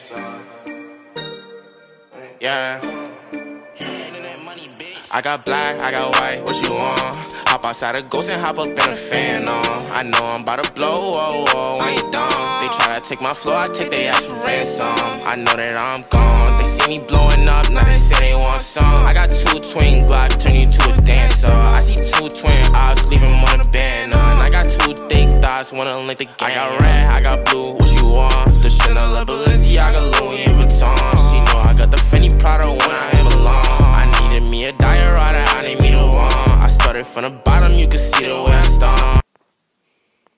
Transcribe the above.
Yeah. I got black, I got white, what you want? Hop outside a ghost and hop up in a fan on. I know I'm about to blow, whoa, whoa, I ain't dumb. They try to take my flow, I take their ass for ransom. I know that I'm gone, they see me blowing up, now they say they want some. I got 2 twin Glocks, turn you to a dancer. I see 2 twin ops, leave them on a banner. And I got 2 thick thoughts, wanna link the game. I got red, I got blue, what you want? The